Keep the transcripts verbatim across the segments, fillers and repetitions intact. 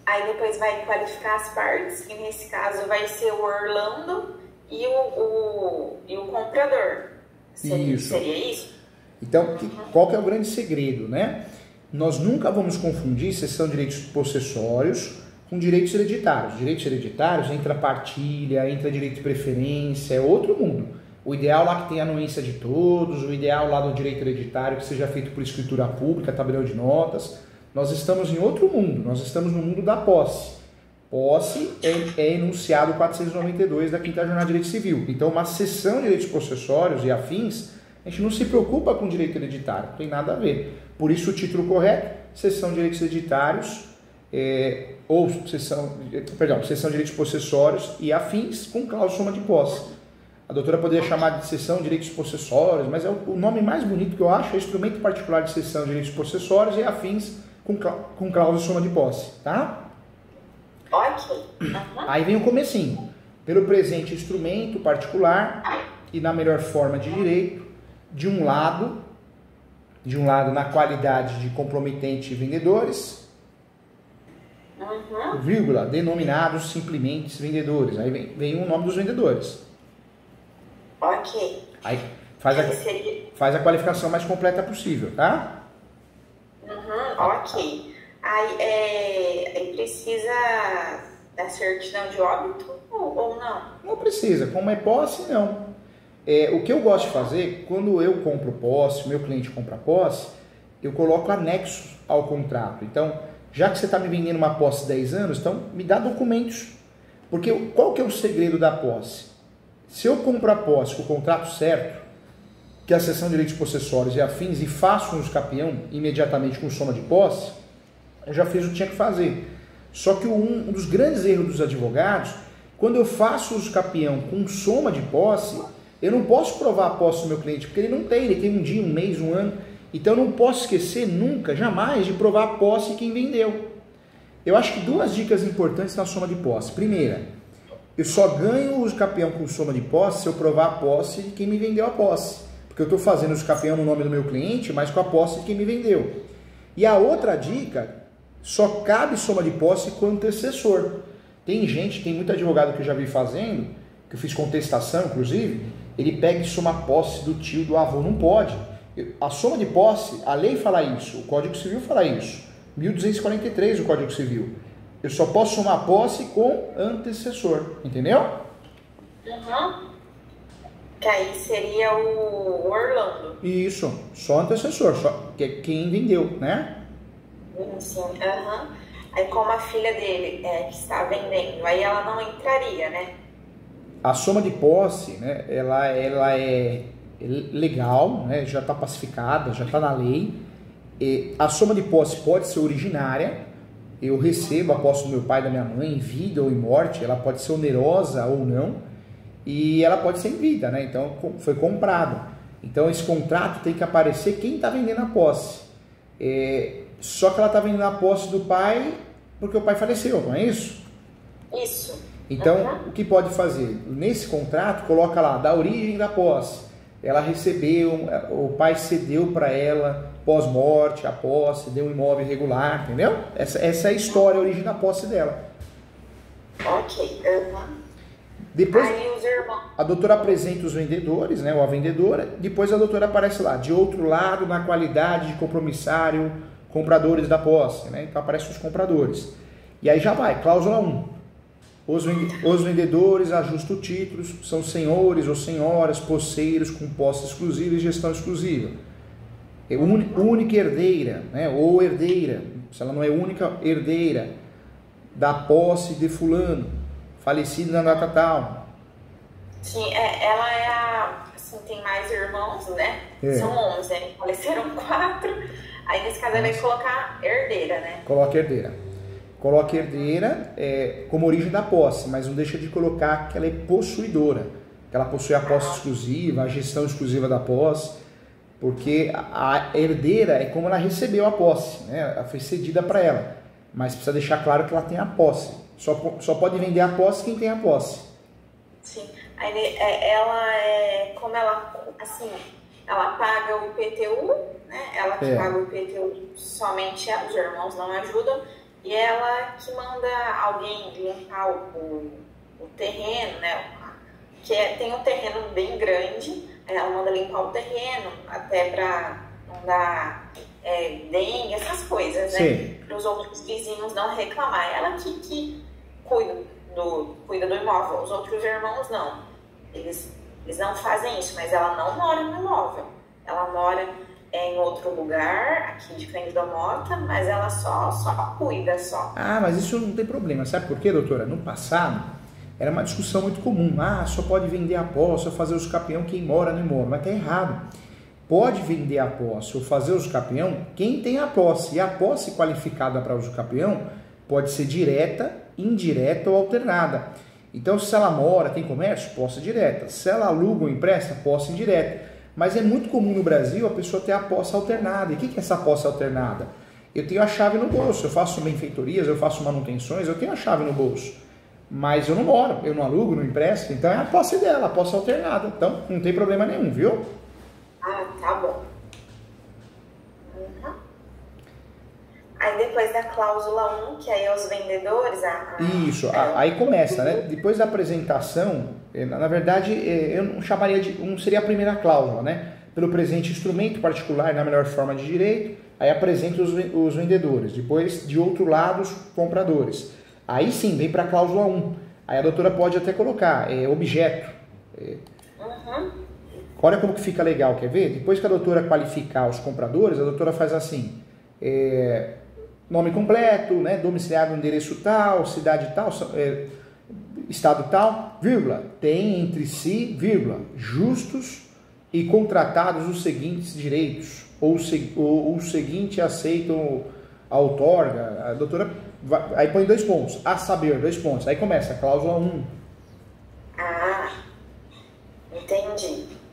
Aí depois vai qualificar as partes, que nesse caso vai ser o Orlando e o, o, e o comprador. Seria isso? Seria isso? Então, que, qual que é o grande segredo, né? Nós nunca vamos confundir cessão de direitos possessórios com direitos hereditários. Direitos hereditários entra partilha, entra direito de preferência, é outro mundo. O ideal lá que tem a anuência de todos, o ideal lá do direito hereditário que seja feito por escritura pública, tabelião de notas. Nós estamos em outro mundo, nós estamos no mundo da posse. Posse é, é enunciado quatrocentos e noventa e dois da Quinta Jornada de Direito Civil. Então, uma cessão de direitos possessórios e afins, a gente não se preocupa com direito hereditário, não tem nada a ver. Por isso, o título correto, cessão de direitos hereditários, é, ou cessão, perdão, cessão de direitos possessórios e afins com cláusula soma de posse. A doutora poderia chamar de cessão de direitos possessórios, mas é o, o nome mais bonito que eu acho é instrumento particular de cessão de direitos possessórios e afins com, com cláusula soma de posse, tá? Ok. Uhum. Aí vem o comecinho. Pelo presente instrumento particular e na melhor forma de direito, de um lado, de um lado na qualidade de comprometente vendedores, uhum. vírgula, denominados simplesmente vendedores. Aí vem, vem o nome dos vendedores. Ok. Aí faz a, faz a qualificação mais completa possível, tá? Uhum, ok. Aí, é, aí precisa da certidão de óbito ou, ou não? Não precisa. Como é posse, não. É, o que eu gosto de fazer, quando eu compro posse, o meu cliente compra posse, eu coloco anexos ao contrato. Então, já que você está me vendendo uma posse de dez anos, então me dá documentos. Porque qual que é o segredo da posse? Se eu compro a posse com o contrato certo, que é a cessão de direitos possessórios e afins, e faço um escapião imediatamente com soma de posse, eu já fiz o que tinha que fazer. Só que um, um dos grandes erros dos advogados, quando eu faço o escapião com soma de posse, eu não posso provar a posse do meu cliente, porque ele não tem, ele tem um dia, um mês, um ano. Então eu não posso esquecer nunca, jamais, de provar a posse de quem vendeu. Eu acho que duas dicas importantes na soma de posse. Primeira, eu só ganho o escapião com soma de posse se eu provar a posse de quem me vendeu a posse. Porque eu estou fazendo o escapião no nome do meu cliente, mas com a posse de quem me vendeu. E a outra dica, só cabe soma de posse com o antecessor. Tem gente, tem muito advogado que eu já vi fazendo, que eu fiz contestação, inclusive, ele pega e soma a posse do tio, do avô. Não pode. A soma de posse, a lei fala isso, o Código Civil fala isso. mil duzentos e quarenta e três o Código Civil. Eu só posso somar posse com antecessor, entendeu? Uhum. Que aí seria o Orlando. Isso, só antecessor, só que é quem vendeu, né? Sim, uhum. Aí como a filha dele é, que está vendendo, aí ela não entraria, né? A soma de posse, né, ela, ela é legal, né, já está pacificada, já está na lei. E a soma de posse pode ser originária. Eu recebo a posse do meu pai e da minha mãe em vida ou em morte, ela pode ser onerosa ou não, e ela pode ser em vida, né? Então foi comprado. Então esse contrato tem que aparecer quem está vendendo a posse. É, só que ela está vendendo a posse do pai porque o pai faleceu, não é isso? Isso. Então uhum. o que pode fazer? Nesse contrato coloca lá, da origem da posse. Ela recebeu, o pai cedeu para ela pós-morte, a posse, deu um imóvel irregular, entendeu? Essa, essa é a história, a origem da posse dela. Ok. Uhum. Depois, aí os irmãos... a doutora apresenta os vendedores, né, ou a vendedora, depois a doutora aparece lá, de outro lado, na qualidade de compromissário, compradores da posse, né? Então aparecem os compradores. E aí já vai, cláusula um. Os, os vendedores ajustam títulos, são senhores ou senhoras, posseiros com posse exclusiva e gestão exclusiva. É un, única herdeira, né, ou herdeira, se ela não é única herdeira, da posse de fulano, falecido na data tal. Sim, é, ela é a... Assim, tem mais irmãos, né? É. São onze, né? Faleceram quatro. Aí nesse caso ela vai colocar herdeira, né? Coloca herdeira. Coloca herdeira é, como origem da posse, mas não deixa de colocar que ela é possuidora, que ela possui a posse exclusiva, a gestão exclusiva da posse, porque a herdeira é como ela recebeu a posse, né? Ela foi cedida para ela, mas precisa deixar claro que ela tem a posse. Só, só pode vender a posse quem tem a posse. Sim, aí ela é, como ela, assim, ela paga o I P T U, né? Ela que é. paga o I P T U, somente os irmãos não ajudam. e ela que manda alguém limpar o, o, o terreno, né? Que é, tem um terreno bem grande, ela manda limpar o terreno até para não dar é, dengue, essas coisas, né? Para os outros vizinhos não reclamar. Ela que, que cuida, do, cuida do imóvel, os outros irmãos não. Eles, eles não fazem isso, mas ela não mora no imóvel. Ela mora é, em outro lugar, aqui de frente da Mota, mas ela só, só cuida, só. Ah, mas isso não tem problema. Sabe por quê, doutora? No passado, era uma discussão muito comum. Ah, só pode vender a posse ou fazer os capião quem mora no imóvel. Mas tá errado. Pode vender a posse ou fazer uso capião quem tem a posse. E a posse qualificada para uso capião pode ser direta, indireta ou alternada. Então, se ela mora, tem comércio, posse direta. Se ela aluga ou empresta, posse indireta. Mas é muito comum no Brasil a pessoa ter a posse alternada. E o que é essa posse alternada? Eu tenho a chave no bolso, eu faço benfeitorias, eu faço manutenções, eu tenho a chave no bolso. Mas eu não moro, eu não alugo, não empresto. Então é a posse dela, a posse alternada. Então, não tem problema nenhum, viu? Ah, tá bom. Uhum. Aí depois da cláusula um, que aí é os vendedores... A, a, Isso, a, aí começa, né? Depois da apresentação, na verdade, eu não chamaria de... não seria a primeira cláusula, né? Pelo presente instrumento particular na melhor forma de direito, aí apresenta os, os vendedores. Depois, de outro lado, os compradores. Aí sim, vem para a cláusula um. Aí a doutora pode até colocar é, objeto. É, uhum. Olha como que fica legal, quer ver? Depois que a doutora qualificar os compradores, a doutora faz assim, é, nome completo, né, domiciliado no endereço tal, cidade tal, é, estado tal, vírgula, tem entre si, vírgula, justos e contratados os seguintes direitos, ou, ou o seguinte aceitam a outorga, a doutora, vai, aí põe dois pontos, a saber, dois pontos, aí começa a cláusula um. Ah, entendi.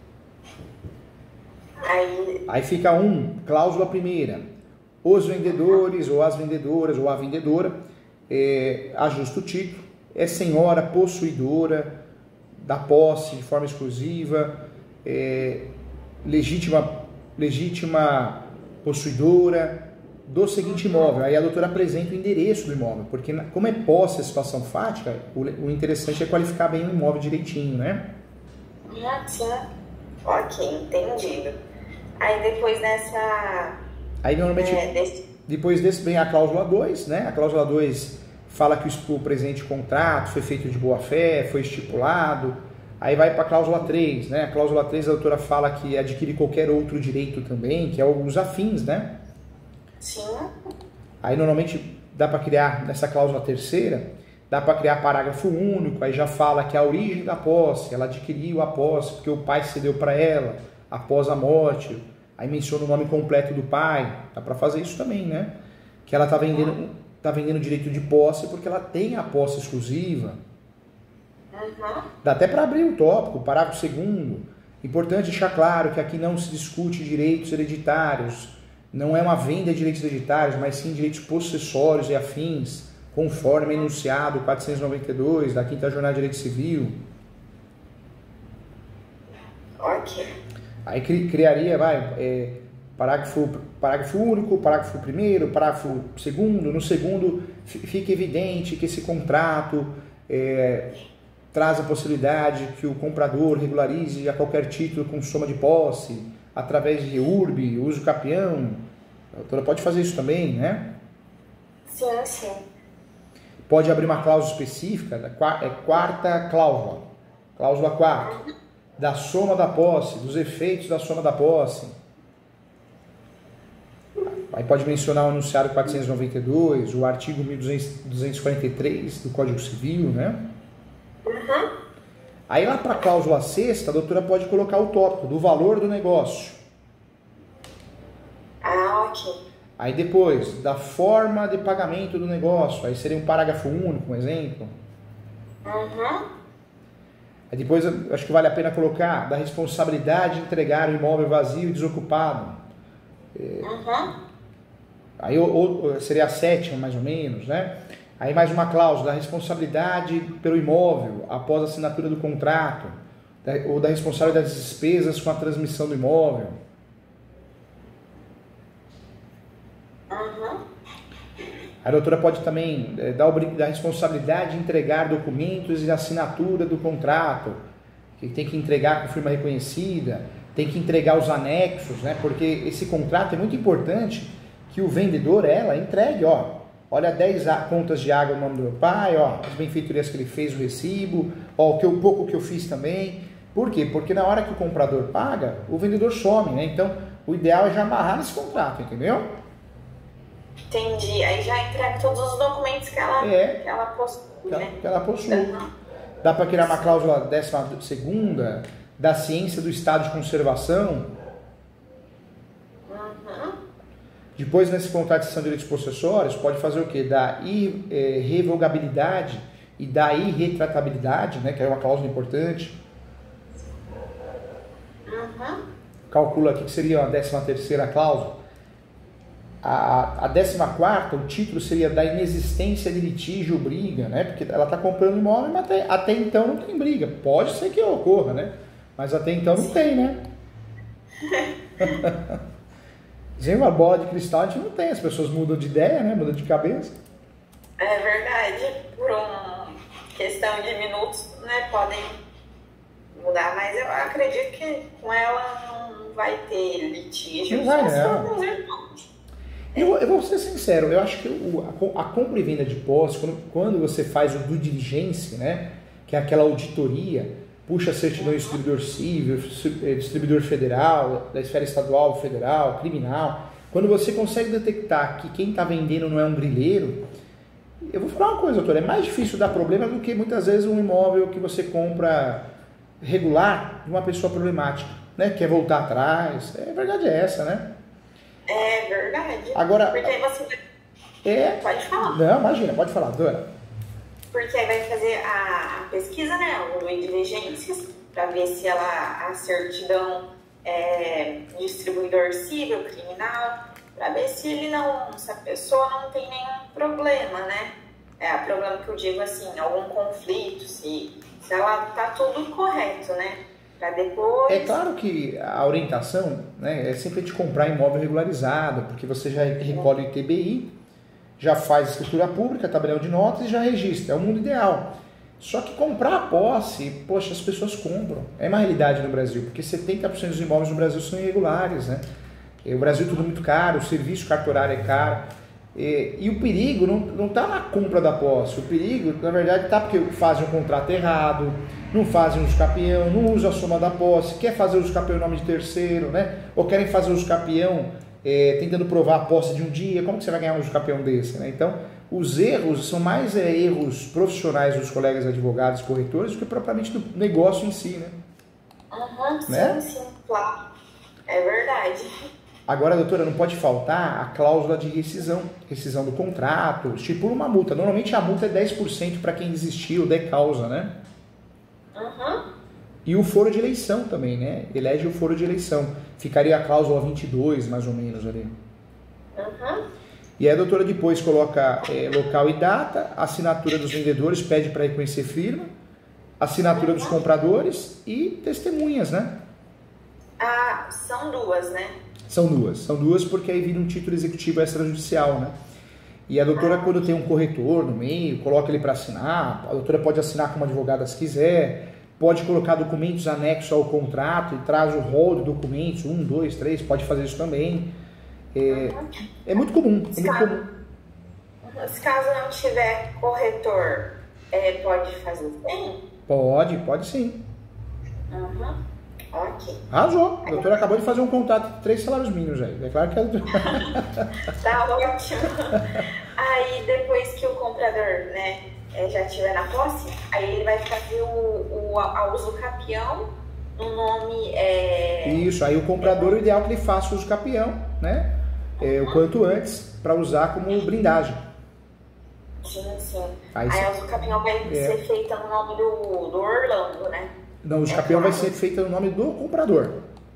Aí... Aí fica um, cláusula primeira. Os vendedores, ou as vendedoras, ou a vendedora, é, ajusta o título, é senhora possuidora da posse de forma exclusiva, é, legítima, legítima possuidora do seguinte imóvel. Aí a doutora apresenta o endereço do imóvel, porque como é posse a situação fática, o, o interessante é qualificar bem o imóvel direitinho, né? Ah, sim. Ok, entendido. Aí depois dessa... Aí normalmente, é, desse... depois desse vem a cláusula dois, né? A cláusula dois fala que o presente contrato foi feito de boa fé, foi estipulado. Aí vai para a cláusula três, né? A cláusula três a doutora fala que adquire qualquer outro direito também, que é os afins, né? Sim. Aí normalmente dá para criar, nessa cláusula terceira, dá para criar parágrafo único, aí já fala que a origem da posse, ela adquiriu a posse porque o pai cedeu para ela após a morte, aí menciona o nome completo do pai, dá para fazer isso também, né? Que ela está vendendo, tá vendendo direito de posse porque ela tem a posse exclusiva. Uhum. Dá até para abrir o tópico, parágrafo segundo. Importante deixar claro que aqui não se discute direitos hereditários, não é uma venda de direitos hereditários, mas sim direitos possessórios e afins, conforme enunciado quatrocentos e noventa e dois da Quinta Jornada de Direito Civil. Ok. Aí criaria, vai, é, parágrafo, parágrafo único, parágrafo primeiro, parágrafo segundo. No segundo, fica evidente que esse contrato é, traz a possibilidade que o comprador regularize a qualquer título com soma de posse, através de urbe, uso capião. A doutora pode fazer isso também, né? Sim, sim. Pode abrir uma cláusula específica, é quarta cláusula, cláusula quatro, da soma da posse, dos efeitos da soma da posse. Aí pode mencionar o enunciado quatrocentos e noventa e dois, o artigo mil duzentos e quarenta e três do Código Civil, né? Uhum. Aí lá para a cláusula sexta, a doutora pode colocar o tópico do valor do negócio. Ah, ok. Aí depois, da forma de pagamento do negócio, aí seria um parágrafo único, um exemplo. Uhum. Aí depois, acho que vale a pena colocar, da responsabilidade de entregar o imóvel vazio e desocupado. Uhum. Aí ou, ou, seria a sétima, mais ou menos, né? Aí mais uma cláusula, da responsabilidade pelo imóvel após a assinatura do contrato, da, ou da responsabilidade das despesas com a transmissão do imóvel. Uhum. A doutora pode também é, dar a responsabilidade de entregar documentos e assinatura do contrato, que tem que entregar com firma reconhecida, tem que entregar os anexos, né? Porque esse contrato é muito importante que o vendedor, ela, entregue, ó, olha, dez contas de água no nome do meu pai, ó, as benfeitorias que ele fez, o recibo, ó, o que eu, pouco que eu fiz também. Por quê? Porque na hora que o comprador paga, o vendedor some, né? Então, o ideal é já amarrar nesse contrato, entendeu? Entendi. Aí já entrega todos os documentos que ela, é, que ela possui, que ela, né? Que ela possui. Uhum. Dá para criar uma cláusula décima segunda, da ciência do estado de conservação. Uhum. Depois, nesse contrato de cessão de direitos possessórios, pode fazer o quê? Da irrevogabilidade e da irretratabilidade, né? Que é uma cláusula importante. Uhum. Calcula aqui que seria a décima terceira cláusula. A, a décima quarta, o título seria da inexistência de litígio ou briga, né? Porque ela está comprando imóvel, mas até, até então não tem briga. Pode ser que ocorra, né? Mas até então não tem, né? Sem uma bola de cristal a gente não tem. As pessoas mudam de ideia, né? Mudam de cabeça. É verdade. Por uma questão de minutos, né? Podem mudar, mas eu acredito que com ela não vai ter litígio. Não vai, só não. se irmãos. Eu, eu vou ser sincero, eu acho que o, a, a compra e venda de posse, quando, quando você faz o due diligence, né, que é aquela auditoria, puxa certidão de distribuidor civil, distribuidor federal, da esfera estadual, federal, criminal, quando você consegue detectar que quem está vendendo não é um grileiro, eu vou falar uma coisa, doutor, é mais difícil dar problema do que muitas vezes um imóvel que você compra regular de uma pessoa problemática, né, quer voltar atrás, é, a verdade é essa, né? É verdade. Agora, porque aí você é... pode falar. Não, imagina, pode falar, doutora. Porque aí vai fazer a, a pesquisa, né, o due diligências, para ver se ela, a certidão é distribuidor civil, criminal, para ver se ele não, se a pessoa não tem nenhum problema, né? É, problema que eu digo assim, algum conflito, se, se ela tá tudo correto, né? Para depois... É claro que a orientação, né, é sempre de comprar imóvel regularizado, porque você já recolhe o I T B I, já faz escritura pública, tabelião de notas e já registra. É o mundo ideal. Só que comprar a posse, poxa, as pessoas compram. É uma realidade no Brasil, porque setenta por cento dos imóveis no Brasil são irregulares, né? O Brasil é tudo muito caro, o serviço cartorário é caro. E, e o perigo não está na compra da posse. O perigo, na verdade, está porque fazem um contrato errado, não fazem uso capião, não usam a soma da posse, quer fazer uso capião em nome de terceiro, né? Ou querem fazer uso capião é, tentando provar a posse de um dia. Como que você vai ganhar um uso capião desse, né? Então, os erros são mais é, erros profissionais dos colegas advogados, corretores, do que propriamente do negócio em si, né? Uhum, né? Sim, sim, claro. É verdade. Agora, doutora, não pode faltar a cláusula de rescisão, rescisão do contrato, estipula uma multa. Normalmente a multa é dez por cento para quem desistiu, der causa, né? Uhum. E o foro de eleição também, né? Elege o foro de eleição. Ficaria a cláusula vinte e dois, mais ou menos, ali. Uhum. E aí a doutora depois coloca é, local e data, assinatura dos vendedores, pede para reconhecer firma, assinatura dos compradores e testemunhas, né? Ah, são duas, né? São duas. São duas porque aí vira um título executivo extrajudicial, né? E a doutora, quando tem um corretor no meio, coloca ele para assinar, a doutora pode assinar como advogada se quiser, pode colocar documentos anexos ao contrato e traz o rol de documentos, um, dois, três, pode fazer isso também. É, é muito comum, é muito comum. Se caso não tiver corretor, é, pode fazer sim? Pode, pode sim. Uhum. Ok. Arrasou. A doutora acabou de fazer um contrato de três salários mínimos aí. É claro que a doutora... Tá ótimo. Aí depois que o comprador, né, já estiver na posse, aí ele vai fazer o, o a uso capião no nome... É... Isso, aí o comprador, o ideal é que ele faça uso capião, né? É, o quanto antes, para usar como blindagem. Sim, sim. Aí, aí você... a uso capião vai é. ser feita no nome do, do Orlando, né? Não, o uso capião vai ser feito no nome do comprador.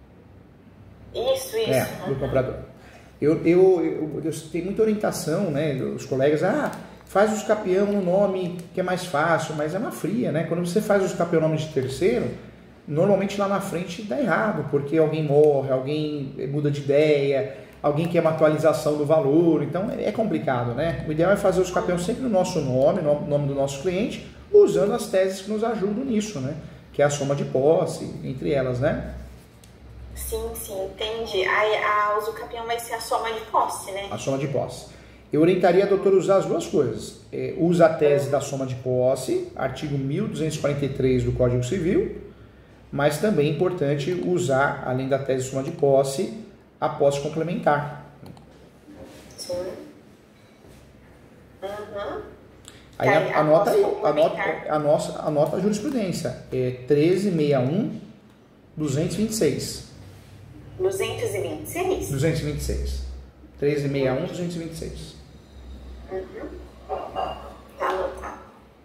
Isso, isso. É, do comprador. Eu, eu, eu, eu tenho muita orientação, né? Os colegas, ah, faz uso capião no nome que é mais fácil, mas é uma fria, né? Quando você faz uso capião no nome de terceiro, normalmente lá na frente dá errado, porque alguém morre, alguém muda de ideia, alguém quer uma atualização do valor, então é complicado, né? O ideal é fazer os capião sempre no nosso nome, no nome do nosso cliente, usando as teses que nos ajudam nisso, né? Que é a soma de posse, entre elas, né? Sim, sim, entendi. Aí a usucapião vai ser a soma de posse, né? A soma de posse. Eu orientaria a doutora usar as duas coisas. É, usa a tese da soma de posse, artigo mil duzentos e quarenta e três do Código Civil, mas também é importante usar, além da tese de soma de posse, a posse complementar. Sim. Uhum. Aí a, anota aí, anota, anota, anota a jurisprudência. É treze sessenta e um, duzentos e vinte e seis. duzentos e vinte e seis? duzentos e vinte e seis. treze sessenta e um, duzentos e vinte e seis. Uhum. Tá anotado.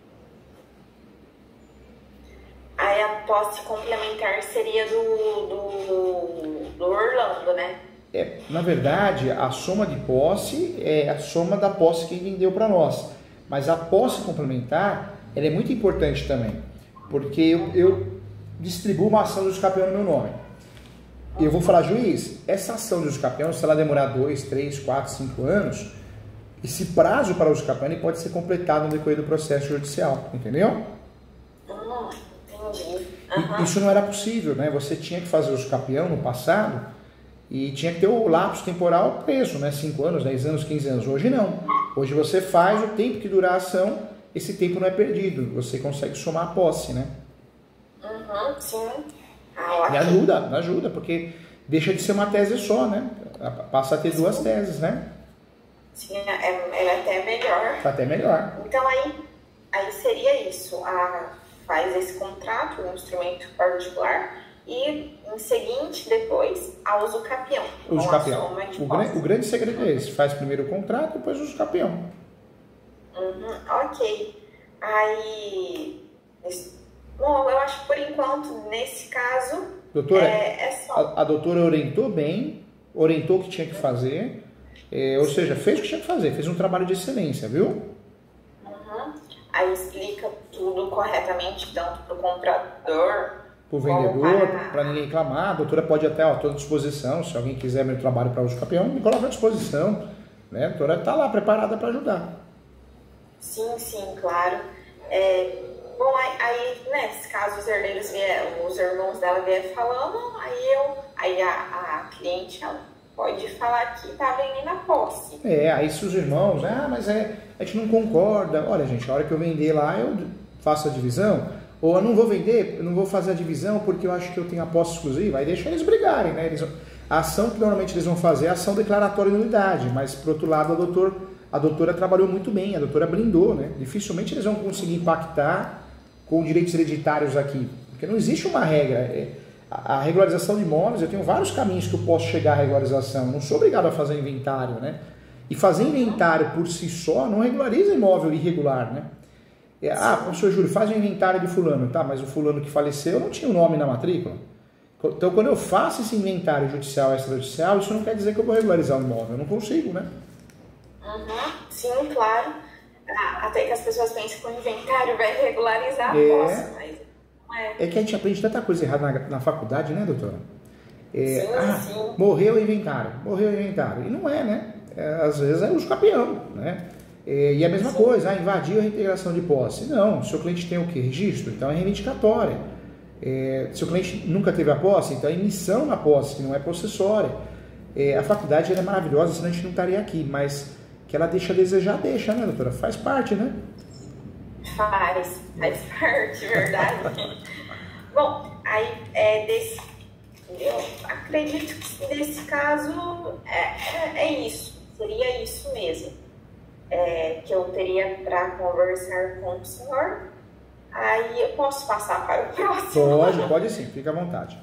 Aí a posse complementar seria do, do, do Orlando, né? É, na verdade, a soma de posse é a soma da posse que ele vendeu para nós. Mas a posse complementar, ela é muito importante também. Porque eu, eu distribuo uma ação de usucapião no meu nome. Eu vou falar, juiz, essa ação de usucapião, se ela demorar dois, três, quatro, cinco anos, esse prazo para o usucapião ele pode ser completado no decorrer do processo judicial, entendeu? Hum, entendi. Uhum. Isso não era possível, né? Você tinha que fazer o usucapião no passado e tinha que ter o lapso temporal preso, né? cinco anos, dez anos, quinze anos. Hoje não. Hoje você faz o tempo que durar a ação, esse tempo não é perdido. Você consegue somar a posse, né? Uhum, sim. Ah, me ajuda, me ajuda, porque deixa de ser uma tese só, né? Passa a ter duas teses, né? Sim, é, é até melhor. Tá até melhor. Então aí, aí seria isso, a, faz esse contrato, um instrumento particular, e em seguinte, depois, a usucapião. O usucapião. O, grande, o grande segredo é esse, faz primeiro o contrato, depois o usucapião. Uhum, ok. Aí... Bom, eu acho que por enquanto, nesse caso, doutora, é, é só... A, a doutora orientou bem, orientou o que tinha que fazer, é, ou seja, fez o que tinha que fazer, fez um trabalho de excelência, viu? Uhum. Aí explica tudo corretamente, tanto para o comprador, para o vendedor, para ninguém reclamar. A doutora pode até, ó, estou à disposição, se alguém quiser meu trabalho para usucapião, me coloca à disposição, né? A doutora está lá, preparada para ajudar. Sim, sim, claro. É... Bom, aí, aí, né, se caso os herdeiros vier, os irmãos dela vier falando, aí, eu, aí a, a cliente ela pode falar que tá vendendo a posse. É, aí se os irmãos, ah, mas é, a gente não concorda. Olha, gente, a hora que eu vender lá, eu faço a divisão. Ou eu não vou vender, eu não vou fazer a divisão porque eu acho que eu tenho a posse exclusiva. Aí deixa eles brigarem, né? Eles, a ação que normalmente eles vão fazer é a ação declaratória de nulidade, mas por outro lado a, doutor, a doutora trabalhou muito bem, a doutora blindou, né? Dificilmente eles vão conseguir impactar com direitos hereditários aqui, porque não existe uma regra. A regularização de imóveis, eu tenho vários caminhos que eu posso chegar à regularização, não sou obrigado a fazer inventário, né? E fazer inventário por si só não regulariza imóvel irregular, né? Ah, professor Júlio, faz um inventário de fulano, tá? Mas o fulano que faleceu não tinha o nome na matrícula. Então, quando eu faço esse inventário judicial, extrajudicial, isso não quer dizer que eu vou regularizar o imóvel, eu não consigo, né? Uhum, sim, claro. Ah, até que as pessoas pensam que o inventário vai regularizar a é, posse, mas não é. É que a gente aprende tanta coisa errada na, na faculdade, né, doutora? É, sim, ah, sim. Morreu o inventário, morreu o inventário. E não é, né? É, às vezes é usucapião, né? É, e a mesma sim. coisa, ah, invadiu a reintegração de posse. Não, o seu cliente tem o quê? Registro, então é reivindicatória. É, se o cliente nunca teve a posse, então é emissão na posse, que não é possessória. É, a faculdade ela é maravilhosa, senão a gente não estaria aqui, mas que ela deixa a desejar, deixa, né, doutora? Faz parte, né? Faz, faz parte, verdade. Bom, aí é desse, eu acredito que nesse caso é, é, é isso, seria isso mesmo, é, que eu teria para conversar com o senhor. Aí eu posso passar para o próximo? Pode, pode sim, fica à vontade.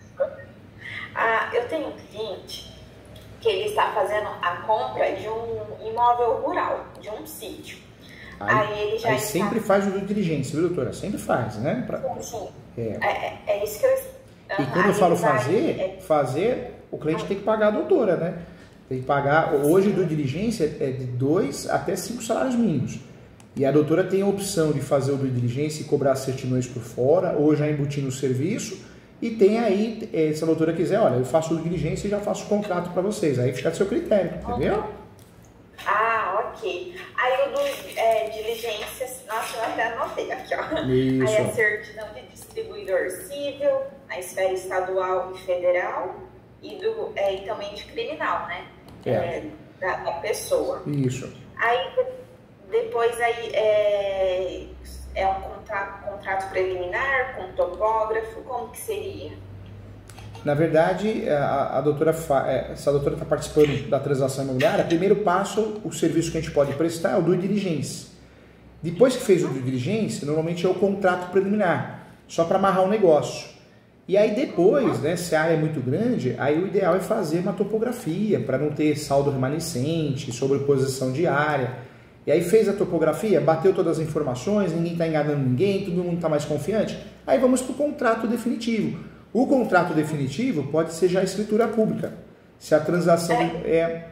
Ah, eu tenho um cliente que ele está fazendo a compra de um imóvel rural, de um sítio. Aí, aí ele já aí está... sempre faz o due diligence, viu, doutora? Sempre faz, né? Pra... Sim, sim. É. É, é isso que eu... E quando eu falo fazer, vai... fazer, o cliente ah. tem que pagar a doutora, né? Tem que pagar... Hoje, due diligência é de dois até cinco salários mínimos. E a doutora tem a opção de fazer o due diligence e cobrar certidões por fora, ou já embutir no serviço, E tem aí, se a doutora quiser, olha, eu faço diligência e já faço o contrato para vocês. Aí fica do seu critério, entendeu? Ah, ok. Aí o do é, diligências, nossa, eu até anotei aqui, ó. Isso. Aí a certidão de distribuidor civil, na esfera estadual e federal, e, do, é, e também de criminal, né? É. É, da, da pessoa. Isso. Aí depois aí é, é um contrato, contrato preliminar com topógrafo, como que seria? Na verdade, a, a doutora fa, é, se a doutora está participando da transação imobiliária, primeiro passo, o serviço que a gente pode prestar é o due diligence. Depois que fez o due diligence, normalmente é o contrato preliminar, só para amarrar o negócio. E aí depois, né, se a área é muito grande, aí o ideal é fazer uma topografia, para não ter saldo remanescente, sobreposição de área. E aí fez a topografia, bateu todas as informações, ninguém está enganando ninguém, todo mundo está mais confiante, aí vamos para o contrato definitivo. O contrato definitivo pode ser já escritura pública. Se a transação é,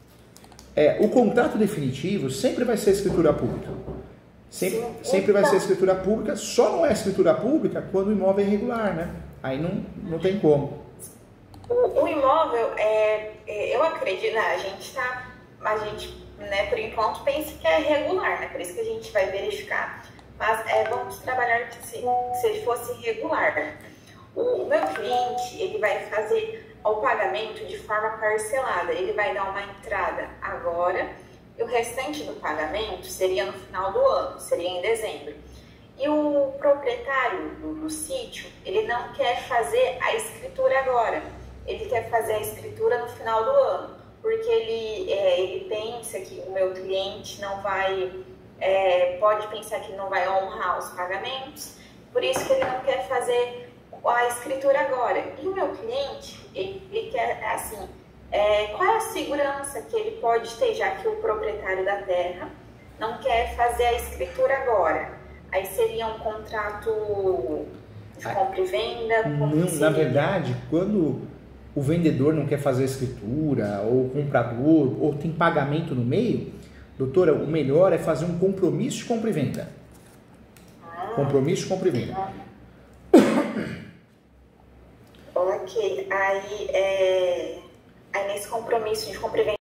é o contrato definitivo sempre vai ser escritura pública. Sempre, sempre vai ser escritura pública, só não é escritura pública quando o imóvel é irregular, né? Aí não, não tem como. O, o imóvel, é, é, eu acredito, né, a gente tá, a gente, né, por enquanto pensa que é regular, né? Por isso que a gente vai verificar. Mas é, vamos trabalhar que se, se ele fosse irregular. O meu cliente, ele vai fazer o pagamento de forma parcelada. Ele vai dar uma entrada agora e o restante do pagamento seria no final do ano, seria em dezembro. E o proprietário do, do sítio, ele não quer fazer a escritura agora. Ele quer fazer a escritura no final do ano, porque ele, é, ele pensa que o meu cliente não vai, é, pode pensar que não vai honrar os pagamentos, por isso que ele não quer fazer a escritura agora. E o meu cliente, ele, ele quer, assim, é, qual é a segurança que ele pode ter, já que o proprietário da terra não quer fazer a escritura agora? Aí seria um contrato de compra e venda? Não, na verdade, quando o vendedor não quer fazer a escritura, ou o comprador, ou tem pagamento no meio, doutora, o melhor é fazer um compromisso de compra e venda. Ah, compromisso de compra e venda. Ah. Ok, aí, é, aí nesse compromisso de compra e venda